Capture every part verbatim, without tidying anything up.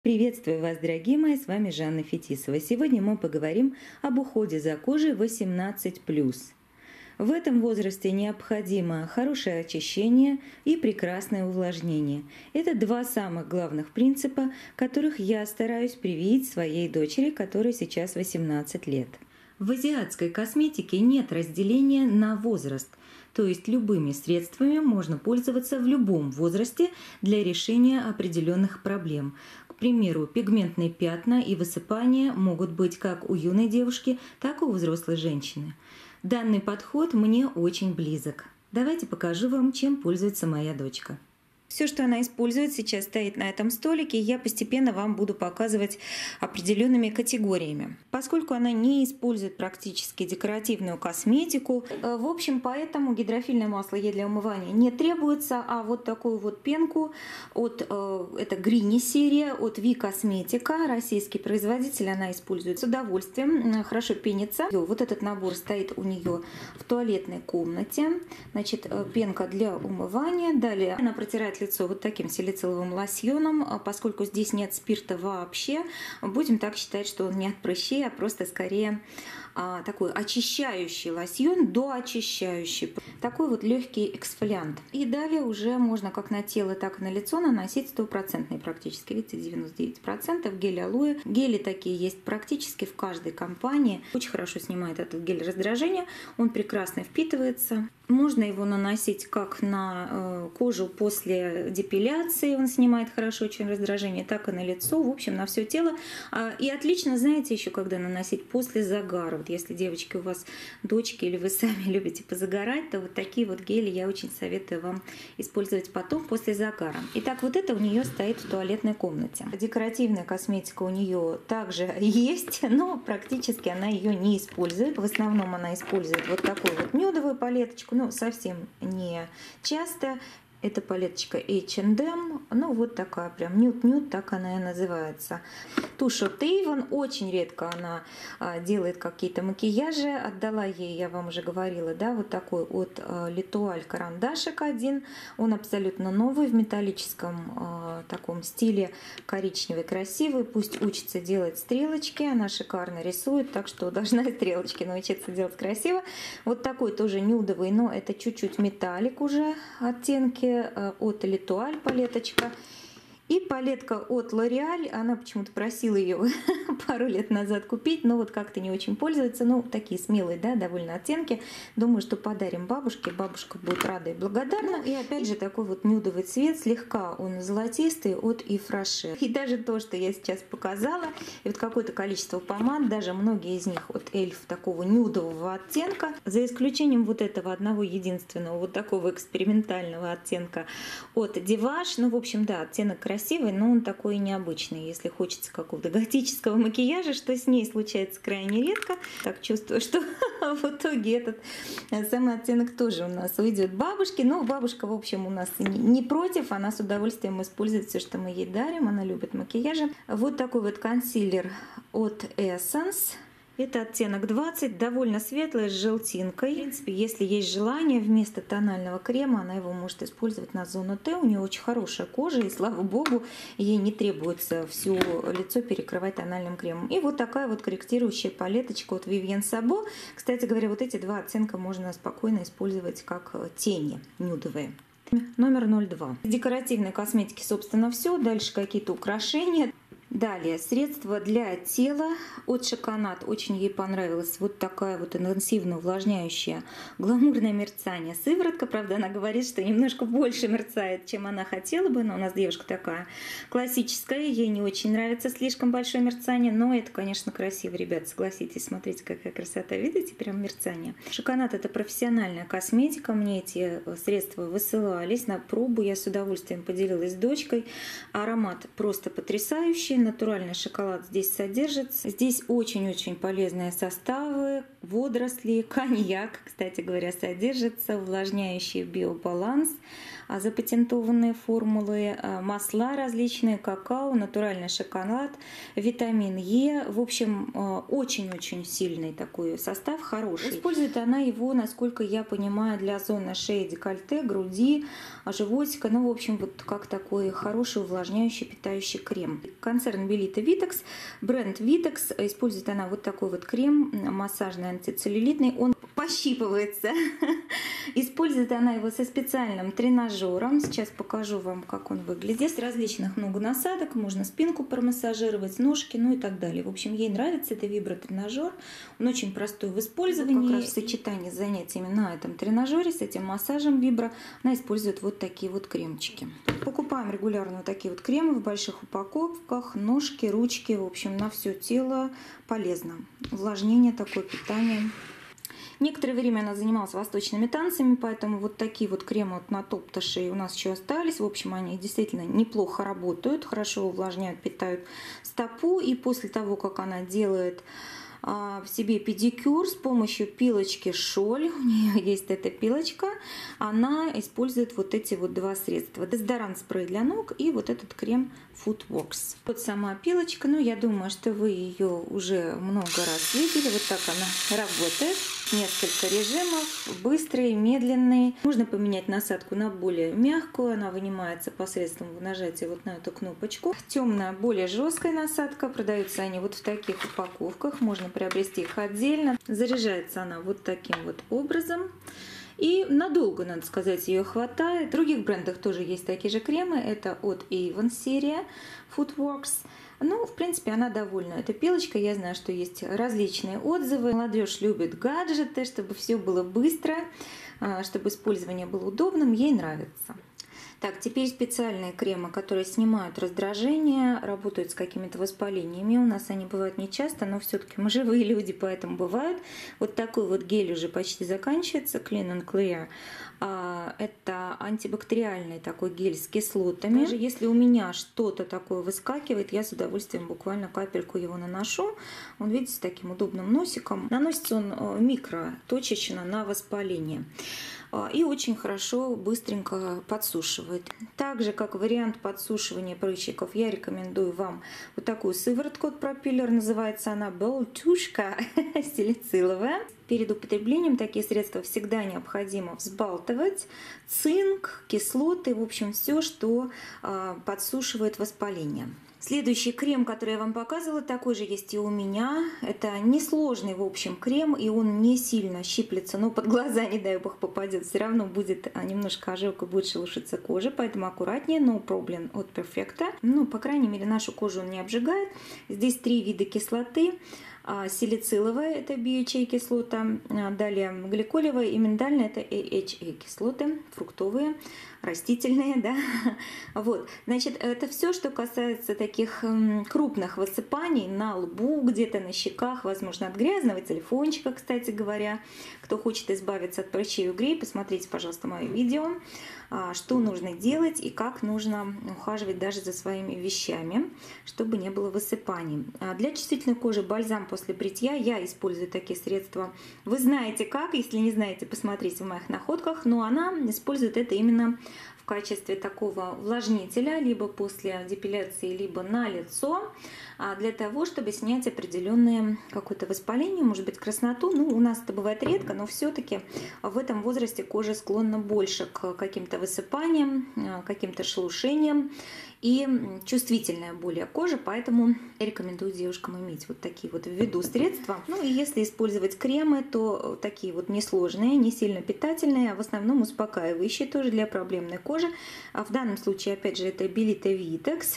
Приветствую вас, дорогие мои, с вами Жанна Фетисова. Сегодня мы поговорим об уходе за кожей восемнадцать плюс. В этом возрасте необходимо хорошее очищение и прекрасное увлажнение. Это два самых главных принципа, которых я стараюсь привить своей дочери, которой сейчас восемнадцать лет. В азиатской косметике нет разделения на возраст, то есть любыми средствами можно пользоваться в любом возрасте для решения определенных проблем. К примеру, пигментные пятна и высыпания могут быть как у юной девушки, так и у взрослой женщины. Данный подход мне очень близок. Давайте покажу вам, чем пользуется моя дочка. Все, что она использует, сейчас стоит на этом столике, и я постепенно вам буду показывать определенными категориями. Поскольку она не использует практически декоративную косметику, в общем, поэтому гидрофильное масло ей для умывания не требуется, а вот такую вот пенку от, это Грини серия, от Ви Косметика, российский производитель, она использует с удовольствием, хорошо пенится. Вот этот набор стоит у нее в туалетной комнате, значит, пенка для умывания, далее она протирает лицо вот таким салициловым лосьоном, поскольку здесь нет спирта вообще, будем так считать, что он не от прыщей, а просто скорее а, такой очищающий лосьон, доочищающий. Такой вот легкий эксфолиант. И далее уже можно как на тело, так и на лицо наносить стопроцентный практически, видите, девяносто девять процентов гель алоэ. Гели такие есть практически в каждой компании. Очень хорошо снимает этот гель раздражения, он прекрасно впитывается. Можно его наносить как на кожу после депиляции, он снимает хорошо очень раздражение, так и на лицо, в общем, на все тело. И отлично, знаете, еще когда наносить после загара. Вот если, девочки, у вас дочки или вы сами любите позагорать, то вот такие вот гели я очень советую вам использовать потом, после загара. Итак, вот это у нее стоит в туалетной комнате. Декоративная косметика у нее также есть, но практически она ее не использует. В основном она использует вот такую вот нюдовую палеточку, ну, совсем не часто. Это палеточка эйч энд эм, ну вот такая прям нюд-нюд, так она и называется. Тушь от Avon, очень редко она а, делает какие-то макияжи. Отдала ей, я вам уже говорила, да, вот такой от а, Литуаль карандашик один. Он абсолютно новый, в металлическом а, таком стиле, коричневый, красивый. Пусть учится делать стрелочки, она шикарно рисует, так что должна стрелочки научиться делать красиво. Вот такой тоже нюдовый, но это чуть-чуть металлик уже оттенки. От Литуаль палеточка. И палетка от L'Oréal, она почему-то просила ее пару лет назад купить, но вот как-то не очень пользуется. Ну, такие смелые, да, довольно оттенки. Думаю, что подарим бабушке, бабушка будет рада и благодарна. Ну, и опять же такой вот нюдовый цвет, слегка он золотистый, от Yves Rocher. И даже то, что я сейчас показала, и вот какое-то количество помад, даже многие из них от эльф такого нюдового оттенка, за исключением вот этого одного единственного, вот такого экспериментального оттенка от Divage. Ну, в общем, да, оттенок красивый. Красивый, но он такой необычный. Если хочется какого-то готического макияжа, что с ней случается крайне редко, так чувствую, что в итоге этот самый оттенок тоже у нас уйдет бабушке. Но бабушка, в общем, у нас не против, она с удовольствием использует все, что мы ей дарим, она любит макияжи. Вот такой вот консилер от Essence. Это оттенок двадцать, довольно светлый, с желтинкой. В принципе, если есть желание, вместо тонального крема она его может использовать на зону Т. У нее очень хорошая кожа, и слава богу, ей не требуется все лицо перекрывать тональным кремом. И вот такая вот корректирующая палеточка от Vivienne Sabo. Кстати говоря, вот эти два оттенка можно спокойно использовать как тени нюдовые. Номер ноль два. Из декоративной косметики, собственно, все. Дальше какие-то украшения. Далее, средство для тела от Шоконат. Очень ей понравилась вот такая вот интенсивно увлажняющая гламурное мерцание сыворотка. Правда, она говорит, что немножко больше мерцает, чем она хотела бы. Но у нас девушка такая классическая, ей не очень нравится слишком большое мерцание. Но это, конечно, красиво, ребят, согласитесь. Смотрите, какая красота. Видите, прям мерцание. Шоконат — это профессиональная косметика. Мне эти средства высылались на пробу. Я с удовольствием поделилась с дочкой. Аромат просто потрясающий. Натуральный шоколад здесь содержится. Здесь очень-очень полезные составы, водоросли, коньяк, кстати говоря, содержится, увлажняющий биобаланс, запатентованные формулы, масла различные, какао, натуральный шоколад, витамин Е. В общем, очень-очень сильный такой состав, хороший. Использует она его, насколько я понимаю, для зоны шеи, декольте, груди, животика. Ну, в общем, вот как такой хороший увлажняющий, питающий крем. Концепт концерн Belita Vitex, бренд Vitex. Использует она вот такой вот крем массажный антицеллюлитный. Он пощипывается. Использует она его со специальным тренажером. Сейчас покажу вам, как он выглядит. Здесь различных много насадок. Можно спинку промассажировать, ножки, ну и так далее. В общем, ей нравится это вибротренажер. Он очень простой в использовании. Как раз в сочетании с занятиями на этом тренажере, с этим массажем вибро, она использует вот такие вот кремчики. Покупаем регулярно вот такие вот кремы в больших упаковках. Ножки, ручки, в общем, на все тело полезно. Увлажнение такое, питание. Некоторое время она занималась восточными танцами, поэтому вот такие вот кремы вот на топ-таше у нас еще остались. В общем, они действительно неплохо работают, хорошо увлажняют, питают стопу. И после того, как она делает в себе педикюр с помощью пилочки Шоль, у нее есть эта пилочка, она использует вот эти вот два средства: дезодорант спрей для ног и вот этот крем Footworks. Вот сама пилочка, ну я думаю, что вы ее уже много раз видели. Вот так она работает. Несколько режимов: быстрый, медленный. Можно поменять насадку на более мягкую, она вынимается посредством нажатия вот на эту кнопочку. Темная, более жесткая насадка. Продаются они вот в таких упаковках, можно приобрести их отдельно. Заряжается она вот таким вот образом. И надолго, надо сказать, ее хватает. В других брендах тоже есть такие же кремы. Это от Avon серия Footworks. Ну, в принципе, она довольна. Эта пилочка, я знаю, что есть различные отзывы. Молодежь любит гаджеты, чтобы все было быстро, чтобы использование было удобным. Ей нравится. Так, теперь специальные кремы, которые снимают раздражение, работают с какими-то воспалениями. У нас они бывают не часто, но все-таки мы живые люди, поэтому бывают. Вот такой вот гель уже почти заканчивается, Clean and Clear. Это антибактериальный такой гель с кислотами. Даже если у меня что-то такое выскакивает, я с удовольствием буквально капельку его наношу. Он, видите, с таким удобным носиком. Наносится он микро, точечно на воспаление. И очень хорошо, быстренько подсушивает. Также, как вариант подсушивания прыщиков, я рекомендую вам вот такую сыворотку от Пропиллер. Называется она Болтушка салициловая. Перед употреблением такие средства всегда необходимо взбалтывать. Цинк, кислоты, в общем, все, что подсушивает воспаление. Следующий крем, который я вам показывала, такой же есть и у меня. Это несложный, в общем, крем, и он не сильно щиплется, но под глаза, не дай бог, попадет. Все равно будет немножко ожог и будет шелушиться кожа, поэтому аккуратнее. No Problem от Perfecta. Ну, по крайней мере, нашу кожу он не обжигает. Здесь три вида кислоты. Салициловая – это би эйч эй кислота, далее гликолевая и миндальная – это эй эйч эй кислоты, фруктовые, растительные, да. Вот, значит, это все, что касается таких крупных высыпаний на лбу, где-то на щеках, возможно, от грязного телефончика, кстати говоря. Кто хочет избавиться от прыщей и угрей, посмотрите, пожалуйста, мое видео, что нужно делать и как нужно ухаживать даже за своими вещами, чтобы не было высыпаний. Для чувствительной кожи бальзам после бритья. Я использую такие средства. Вы знаете как, если не знаете, посмотрите в моих находках, но она использует это именно в качестве такого увлажнителя, либо после депиляции, либо на лицо, для того, чтобы снять определенное какое-то воспаление, может быть, красноту. Ну, у нас это бывает редко, но все-таки в этом возрасте кожа склонна больше к каким-то высыпаниям, каким-то шелушениям и чувствительная более кожа, поэтому я рекомендую девушкам иметь вот такие вот в виду средства. Ну и если использовать кремы, то такие вот несложные, не сильно питательные, а в основном успокаивающие тоже для проблемной кожи. В данном случае, опять же, это Belita Vitex.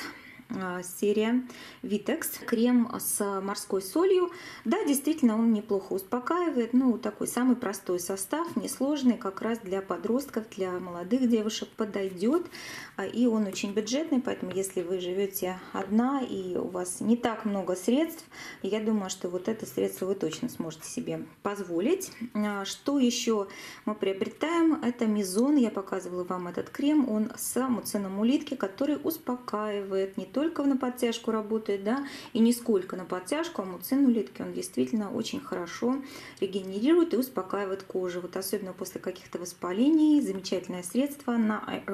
Серия Vitex, крем с морской солью. Да, действительно, он неплохо успокаивает. Ну, такой самый простой состав, несложный, как раз для подростков, для молодых девушек подойдет. И он очень бюджетный, поэтому если вы живете одна и у вас не так много средств, я думаю, что вот это средство вы точно сможете себе позволить. Что еще мы приобретаем? Это Мизон. Я показывала вам этот крем. Он с муцином улитки, который успокаивает, не только на подтяжку работает, да, и не сколько на подтяжку, а муцин улитки, он действительно очень хорошо регенерирует и успокаивает кожу. Вот особенно после каких-то воспалений. Замечательное средство на iHerb.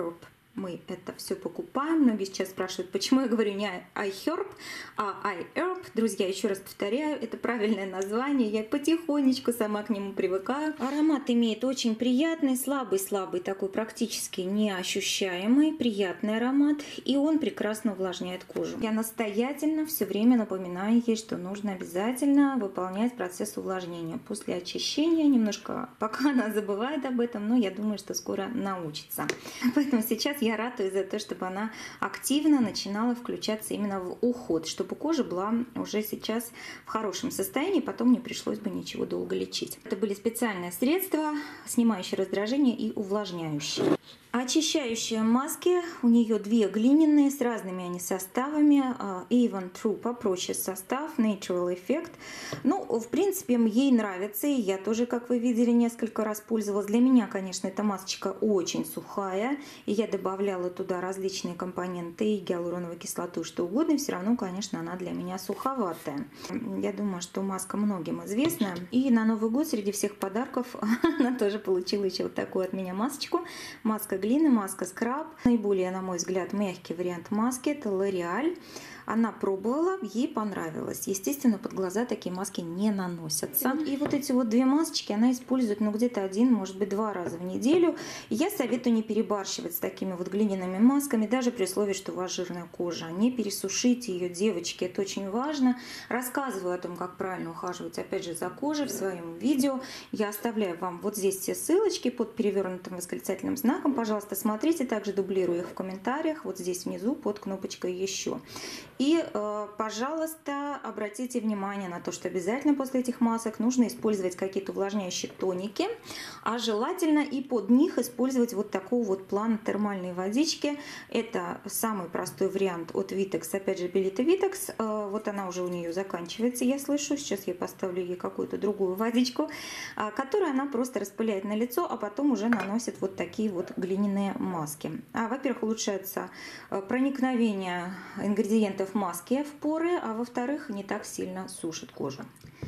мы это все покупаем. Многие сейчас спрашивают, почему я говорю не iHerb, а iHerb. Друзья, еще раз повторяю, это правильное название. Я потихонечку сама к нему привыкаю. Аромат имеет очень приятный, слабый-слабый, такой практически неощущаемый, приятный аромат. И он прекрасно увлажняет кожу. Я настоятельно все время напоминаю ей, что нужно обязательно выполнять процесс увлажнения после очищения. Немножко пока она забывает об этом, но я думаю, что скоро научится. Поэтому сейчас я ратую за то, чтобы она активно начинала включаться именно в уход, чтобы кожа была уже сейчас в хорошем состоянии, потом не пришлось бы ничего долго лечить. Это были специальные средства, снимающие раздражение и увлажняющие. Очищающие маски, у нее две глиняные, с разными они составами. Avon True попроще состав, Natural Effect. Ну, в принципе, ей нравится, и я тоже, как вы видели, несколько раз пользовалась. Для меня, конечно, эта масочка очень сухая, и я добавляла туда различные компоненты, и гиалуроновую кислоту, что угодно, и все равно, конечно, она для меня суховатая. Я думаю, что маска многим известна. И на Новый год среди всех подарков она тоже получила еще вот такую от меня масочку. Маска глины, маска скраб. Наиболее, на мой взгляд, мягкий вариант маски — это L'Oréal. Она пробовала, ей понравилось. Естественно, под глаза такие маски не наносятся. И вот эти вот две масочки она использует, ну, где-то один, может быть, два раза в неделю. И я советую не перебарщивать с такими вот глиняными масками, даже при условии, что у вас жирная кожа. Не пересушите ее, девочки, это очень важно. Рассказываю о том, как правильно ухаживать, опять же, за кожей в своем видео. Я оставляю вам вот здесь все ссылочки под перевернутым восклицательным знаком. Пожалуйста, смотрите, также дублирую их в комментариях, вот здесь внизу под кнопочкой «Еще». И, пожалуйста, обратите внимание на то, что обязательно после этих масок нужно использовать какие-то увлажняющие тоники, а желательно и под них использовать вот такого вот плана термальной водички. Это самый простой вариант от Vitex, опять же, Belita Vitex. Вот она уже у нее заканчивается, я слышу. Сейчас я поставлю ей какую-то другую водичку, которую она просто распыляет на лицо, а потом уже наносит вот такие вот глиняные маски. А, во-первых, улучшается проникновение ингредиентов маски в поры, а во-вторых, не так сильно сушит кожу.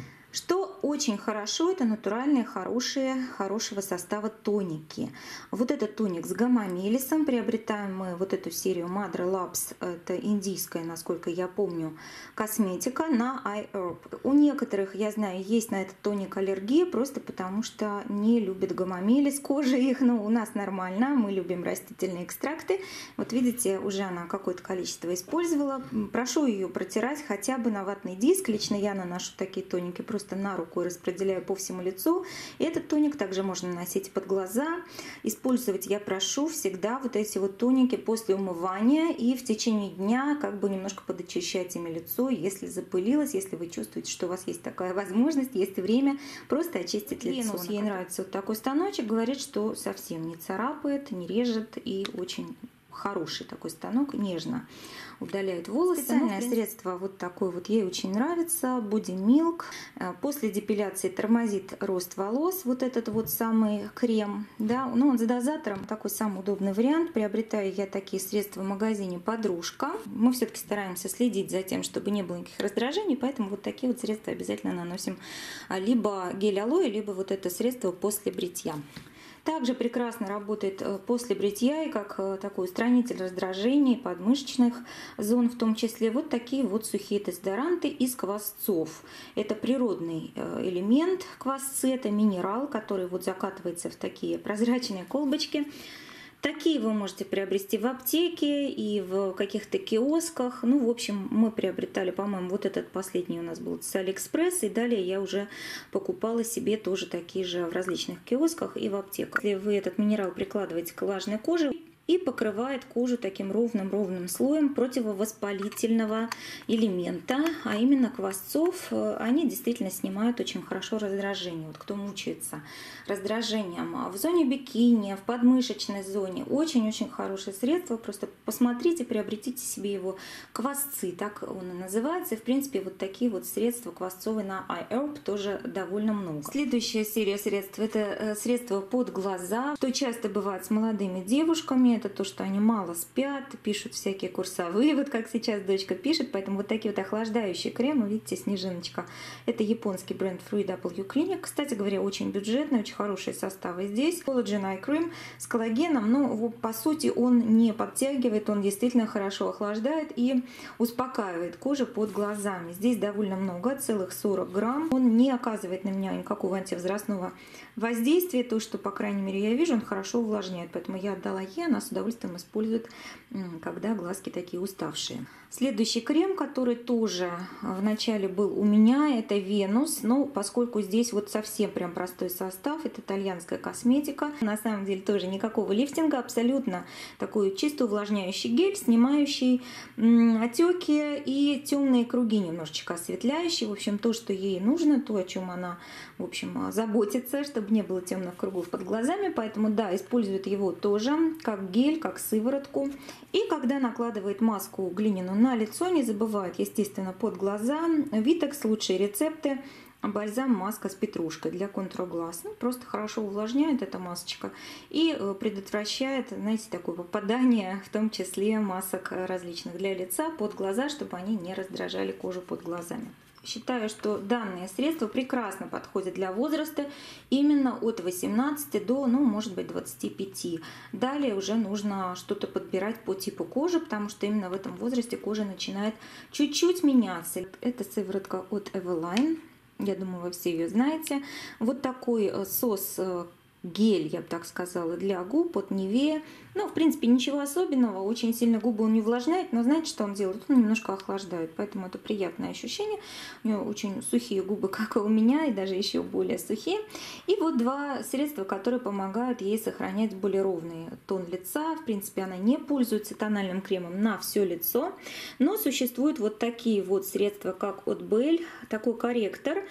Что очень хорошо, это натуральные, хорошие, хорошего состава тоники. Вот этот тоник с гамма-мелисом. Приобретаем мы вот эту серию Madre Labs. Это индийская, насколько я помню, косметика на iHerb. У некоторых, я знаю, есть на этот тоник аллергия, просто потому что не любят гамма-мелис, кожа их. Но у нас нормально, мы любим растительные экстракты. Вот видите, уже она какое-то количество использовала. Прошу ее протирать хотя бы на ватный диск. Лично я наношу такие тоники просто на руку и распределяю по всему лицу. И этот тоник также можно наносить под глаза. Использовать я прошу всегда вот эти вот тоники после умывания и в течение дня как бы немножко подочищать ими лицо, если запылилось, если вы чувствуете, что у вас есть такая возможность, есть время, просто очистить лицо. Ленус, ей нравится вот такой станочек, говорит, что совсем не царапает, не режет и очень хороший такой станок, нежно удаляет волосы. Специальное средство вот такое вот ей очень нравится, Body Milk. После депиляции тормозит рост волос, вот этот вот самый крем, да, ну он с дозатором, такой самый удобный вариант. Приобретаю я такие средства в магазине Подружка. Мы все-таки стараемся следить за тем, чтобы не было никаких раздражений, поэтому вот такие вот средства обязательно наносим, либо гель алоэ, либо вот это средство после бритья. Также прекрасно работает после бритья и как такой устранитель раздражений подмышечных зон, в том числе вот такие вот сухие дезодоранты из квасцов. Это природный элемент квасцы, это минерал, который вот закатывается в такие прозрачные колбочки. Такие вы можете приобрести в аптеке и в каких-то киосках. Ну, в общем, мы приобретали, по-моему, вот этот последний у нас был с Алиэкспресс. И далее я уже покупала себе тоже такие же в различных киосках и в аптеках. Если вы этот минерал прикладываете к влажной коже, и покрывает кожу таким ровным-ровным слоем противовоспалительного элемента, а именно квасцов. Они действительно снимают очень хорошо раздражение. Вот кто мучается раздражением в зоне бикини, в подмышечной зоне, очень-очень хорошее средство. Просто посмотрите, приобретите себе его. Квасцы, так он и называется. И, в принципе, вот такие вот средства квасцовые на iHerb тоже довольно много. Следующая серия средств — это средства под глаза, что часто бывает с молодыми девушками. это то, что они мало спят, пишут всякие курсовые, вот как сейчас дочка пишет, поэтому вот такие вот охлаждающие кремы, видите, снежиночка. Это японский бренд Free W Clinic, кстати говоря, очень бюджетный, очень хорошие составы здесь. Collagen Eye Cream с коллагеном, но по сути он не подтягивает, он действительно хорошо охлаждает и успокаивает кожу под глазами. Здесь довольно много, целых сорок грамм. Он не оказывает на меня никакого антивозрастного воздействия, то, что, по крайней мере, я вижу, он хорошо увлажняет, поэтому я отдала ей, она с удовольствием использует, когда глазки такие уставшие. Следующий крем, который тоже вначале был у меня, это Venus, но поскольку здесь вот совсем прям простой состав, это итальянская косметика, на самом деле тоже никакого лифтинга, абсолютно такой чисто увлажняющий гель, снимающий отеки и темные круги, немножечко осветляющий, в общем, то, что ей нужно, то, о чем она, в общем, заботится, чтобы не было темных кругов под глазами, поэтому, да, использует его тоже как гель, как сыворотку. И когда накладывает маску глиняную на лицо, не забывает, естественно, под глаза. Витекс, лучшие рецепты. Бальзам, маска с петрушкой для контура глаз. Ну, просто хорошо увлажняет эта масочка и предотвращает, знаете, такое попадание, в том числе масок различных для лица под глаза, чтобы они не раздражали кожу под глазами. Считаю, что данные средства прекрасно подходят для возраста именно от восемнадцати до, ну, может быть, двадцати пяти. Далее уже нужно что-то подбирать по типу кожи, потому что именно в этом возрасте кожа начинает чуть-чуть меняться. Это сыворотка от Eveline. Я думаю, вы все ее знаете. Вот такой сос, гель, я бы так сказала, для губ от Nivea. Ну, в принципе, ничего особенного, очень сильно губы он не увлажняет, но знаете, что он делает? Он немножко охлаждает, поэтому это приятное ощущение. У него очень сухие губы, как и у меня, и даже еще более сухие. И вот два средства, которые помогают ей сохранять более ровный тон лица. В принципе, она не пользуется тональным кремом на все лицо, но существуют вот такие вот средства, как от Belle, такой корректор.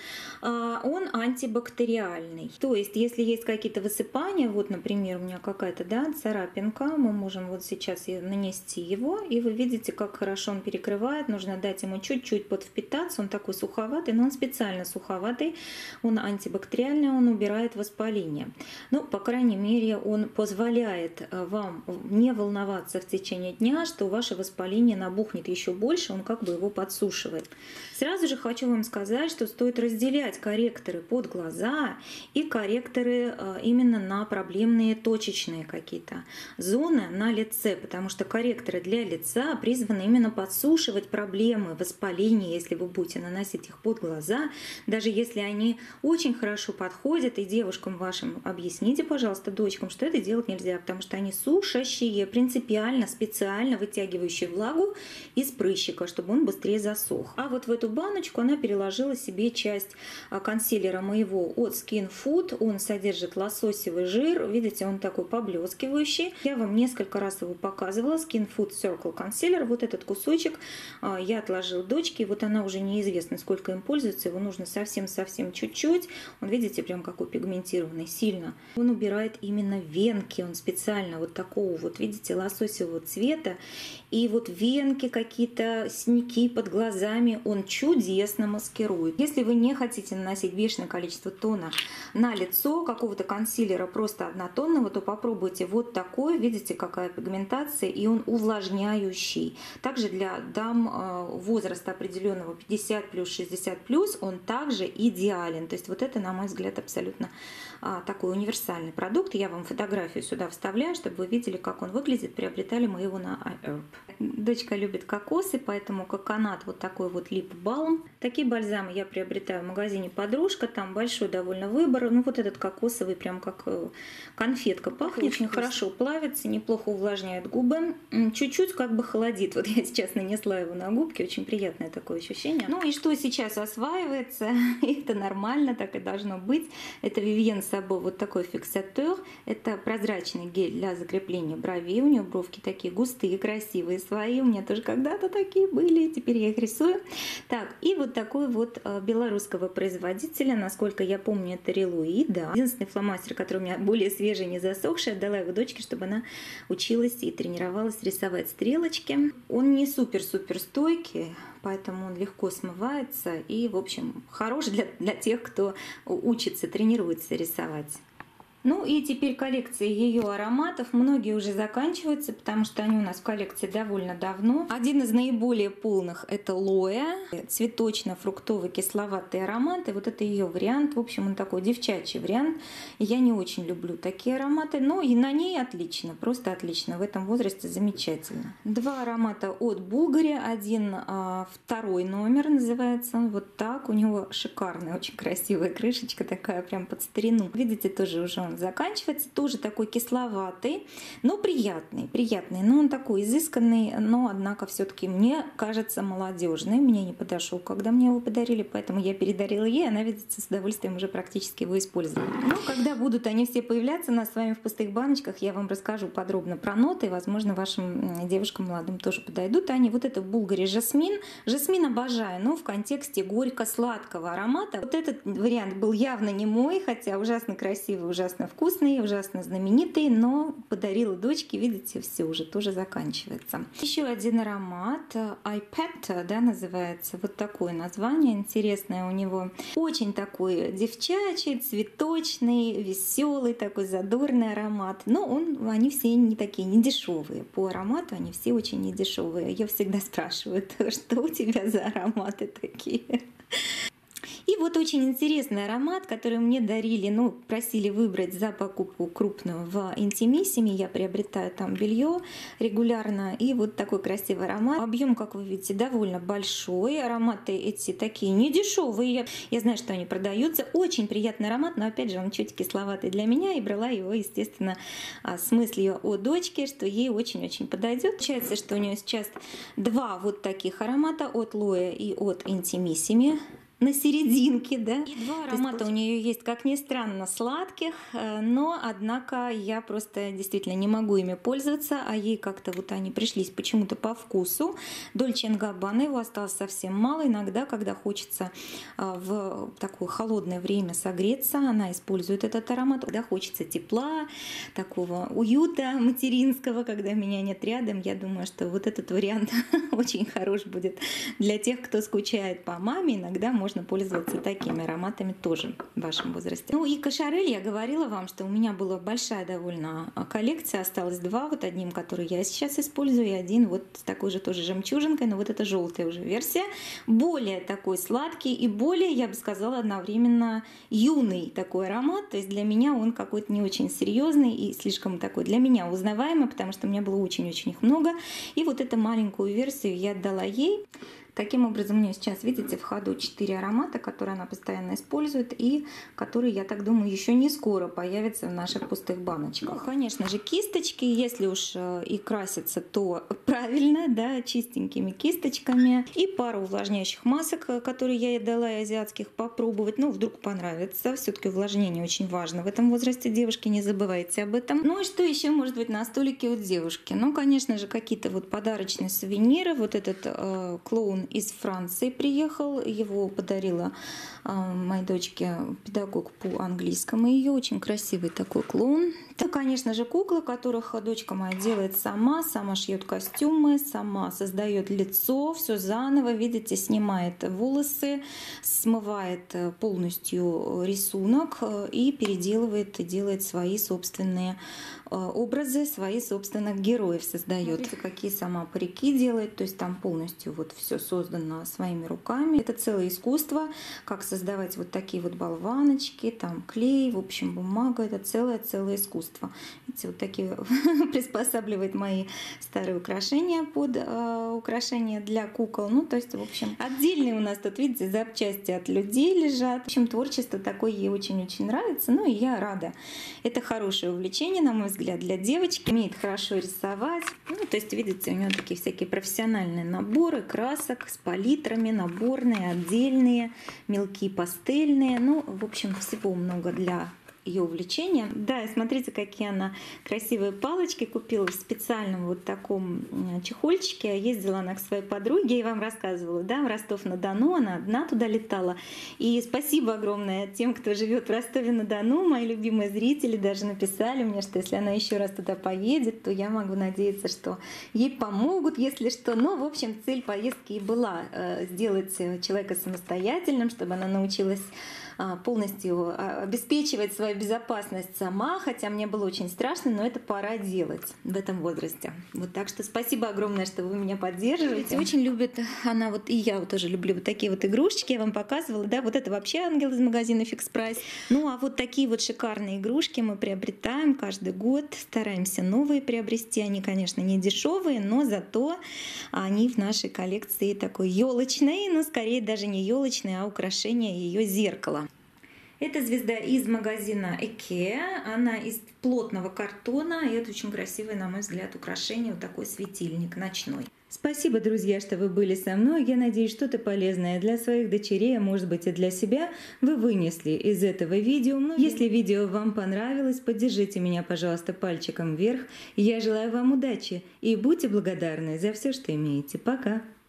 Он антибактериальный. То есть, если есть какие-то высыпания, вот, например, у меня какая-то, да, царапинка, мы можем вот сейчас нанести его, и вы видите, как хорошо он перекрывает. Нужно дать ему чуть-чуть подвпитаться. Он такой суховатый, но он специально суховатый. Он антибактериальный, он убирает воспаление. Ну, по крайней мере, он позволяет вам не волноваться в течение дня, что ваше воспаление набухнет еще больше, он как бы его подсушивает. Сразу же хочу вам сказать, что стоит разделять корректоры под глаза и корректоры именно на проблемные точечные какие-то зоны на лице, потому что корректоры для лица призваны именно подсушивать проблемы воспаления, если вы будете наносить их под глаза, даже если они очень хорошо подходят, и девушкам вашим объясните, пожалуйста, дочкам, что это делать нельзя, потому что они сушащие, принципиально, специально вытягивающие влагу из прыщика, чтобы он быстрее засох. А вот в эту баночку она переложила себе часть консилера моего от Skin Food, он содержит лососевый жир, видите, он такой поблескивающий. Я вам несколько раз его показывала, Skin Food Circle Concealer, вот этот кусочек я отложила дочке, вот она уже неизвестно, сколько им пользуется, его нужно совсем-совсем чуть-чуть, он, видите, прям какой пигментированный, сильно. Он убирает именно венки, он специально вот такого вот, видите, лососевого цвета, и вот венки какие-то, синяки под глазами он чудесно маскирует. Если вы не хотите наносить бешеное количество тона на лицо, какого-то консилера просто однотонного, то попробуйте вот такой, видите, какая пигментация, и он увлажняющий. Также для дам возраста определенного пятьдесят плюс, шестьдесят плюс, он также идеален. То есть вот это, на мой взгляд, абсолютно такой универсальный продукт. Я вам фотографию сюда вставляю, чтобы вы видели, как он выглядит. Приобретали мы его на iHerb. Дочка любит кокосы, поэтому коконат, вот такой вот лип балм. Такие бальзамы я приобретаю в магазине Подружка, там большой довольно выбор. Ну вот этот кокосовый, прям как конфетка пахнет, очень хорошо плавится, неплохо увлажняет губы, чуть-чуть как бы холодит. Вот я сейчас нанесла его на губки, очень приятное такое ощущение. Ну и что сейчас осваивается, это нормально, так и должно быть. Это Vivienne Sabo, вот такой фиксатор. Это прозрачный гель для закрепления бровей. У нее бровки такие густые, красивые свои. У меня тоже когда-то такие были, теперь я их рисую. Так, и вот такой вот белорусского производителя, насколько я помню, это Релуи, да. Единственный фломастер, который у меня более свежий, не засохший, отдала его дочке, чтобы она училась и тренировалась рисовать стрелочки. Он не супер-супер стойкий, поэтому он легко смывается и, в общем, хорош для, для тех, кто учится, тренируется рисовать. Ну и теперь коллекция ее ароматов. Многие уже заканчиваются, потому что они у нас в коллекции довольно давно. Один из наиболее полных — это Лоя. Цветочно-фруктовый кисловатый аромат. И вот это ее вариант. В общем, он такой девчачий вариант. Я не очень люблю такие ароматы, но и на ней отлично, просто отлично. В этом возрасте замечательно. Два аромата от Булгари. Один а, второй номер называется. Вот так. У него шикарная, очень красивая крышечка, такая прям под старину. Видите, тоже уже он заканчивается, тоже такой кисловатый, но приятный, приятный, но он такой изысканный, но однако все-таки мне кажется молодежный, мне не подошел, когда мне его подарили, поэтому я передарила ей, она, видите, с удовольствием уже практически его использовала. Ну, когда будут они все появляться у нас с вами в пустых баночках, я вам расскажу подробно про ноты, возможно, вашим девушкам молодым тоже подойдут они. Вот это Булгари жасмин, жасмин обожаю, но в контексте горько-сладкого аромата. Вот этот вариант был явно не мой, хотя ужасно красивый, ужасно вкусный, ужасно знаменитый, но подарила дочке, видите, все уже тоже заканчивается. Еще один аромат, iPad, да, называется, вот такое название интересное у него. Очень такой девчачий, цветочный, веселый, такой задорный аромат. Но он, они все не такие, не дешевые. По аромату они все очень недешевые. Я всегда спрашиваю, что у тебя за ароматы такие? И вот очень интересный аромат, который мне дарили, ну, просили выбрать за покупку крупную в Интимиссиме. Я приобретаю там белье регулярно. И вот такой красивый аромат. Объем, как вы видите, довольно большой. Ароматы эти такие недешевые. Я, я знаю, что они продаются. Очень приятный аромат, но опять же он чуть кисловатый для меня. И брала его, естественно, с мыслью о дочке, что ей очень-очень подойдет. Получается, что у нее сейчас два вот таких аромата от Лоя и от Интимиссими. На серединке, да. И два аромата у нее есть, как ни странно, сладких, но, однако, я просто действительно не могу ими пользоваться, а ей как-то вот они пришлись почему-то по вкусу. Дольче энд Габбана, его осталось совсем мало. Иногда, когда хочется в такое холодное время согреться, она использует этот аромат. Когда хочется тепла, такого уюта материнского, когда меня нет рядом, я думаю, что вот этот вариант очень хорош будет для тех, кто скучает по маме. Иногда можно Можно пользоваться такими ароматами тоже в вашем возрасте. Ну и Кошарель, я говорила вам, что у меня была большая довольно коллекция, осталось два, вот одним, который я сейчас использую, и один вот с такой же тоже жемчужинкой, но вот это желтая уже версия, более такой сладкий и более, я бы сказала, одновременно юный такой аромат, то есть для меня он какой-то не очень серьезный и слишком такой для меня узнаваемый, потому что у меня было очень-очень их много, и вот эту маленькую версию я отдала ей. Таким образом, у нее сейчас, видите, в ходу четыре аромата, которые она постоянно использует и которые, я так думаю, еще не скоро появятся в наших пустых баночках. Ну, конечно же, кисточки, если уж и краситься, то правильно, да, чистенькими кисточками. И пару увлажняющих масок, которые я ей дала, и азиатских, попробовать. Ну, вдруг понравится. Все-таки увлажнение очень важно в этом возрасте, девушки, не забывайте об этом. Ну и что еще может быть на столике у девушки? Ну, конечно же, какие-то вот подарочные сувениры. Вот этот э, клоун из Франции приехал, его подарила э, моей дочке педагог по английскому, ее очень красивый такой клоун. Это, конечно же, куклы, которых дочка моя делает сама, сама шьет костюмы, сама создает лицо, все заново, видите, снимает волосы, смывает полностью рисунок и переделывает, делает свои собственные образы, свои собственных героев создает. Смотрите, какие сама парики делает, то есть там полностью вот все создано своими руками. Это целое искусство, как создавать вот такие вот болваночки, там клей, в общем, бумага, это целое-целое искусство. Видите, вот такие приспосабливает мои старые украшения под э, украшения для кукол. Ну, то есть, в общем, отдельные у нас тут, видите, запчасти от людей лежат. В общем, творчество такое ей очень-очень нравится, ну и я рада. Это хорошее увлечение, на мой взгляд, для девочки, умеет хорошо рисовать. Ну, то есть, видите, у нее такие всякие профессиональные наборы красок с палитрами, наборные, отдельные, мелкие, пастельные. Ну, в общем, всего много для ее увлечения. Да, и смотрите, какие она красивые палочки купила в специальном вот таком чехольчике. Ездила она к своей подруге, я вам рассказывала, да, в Ростов-на-Дону, она одна туда летала. И спасибо огромное тем, кто живет в Ростове-на-Дону. Мои любимые зрители даже написали мне, что если она еще раз туда поедет, то я могу надеяться, что ей помогут, если что. Но, в общем, цель поездки и была сделать человека самостоятельным, чтобы она научилась полностью обеспечивать свою безопасность сама, хотя мне было очень страшно, но это пора делать в этом возрасте. Вот, так что спасибо огромное, что вы меня поддерживаете. Очень любит она, вот и я вот тоже люблю вот такие вот игрушечки, я вам показывала, да, вот это вообще ангел из магазина Fix Price. Ну а вот такие вот шикарные игрушки мы приобретаем каждый год, стараемся новые приобрести, они, конечно, не дешевые, но зато они в нашей коллекции такой елочной, но скорее даже не елочной, а украшение ее зеркала. Это звезда из магазина IKEA, она из плотного картона, и это очень красивый, на мой взгляд, украшение, вот такой светильник ночной. Спасибо, друзья, что вы были со мной. Я надеюсь, что-то полезное для своих дочерей, а может быть и для себя, вы вынесли из этого видео. Но если видео вам понравилось, поддержите меня, пожалуйста, пальчиком вверх. Я желаю вам удачи и будьте благодарны за все, что имеете. Пока!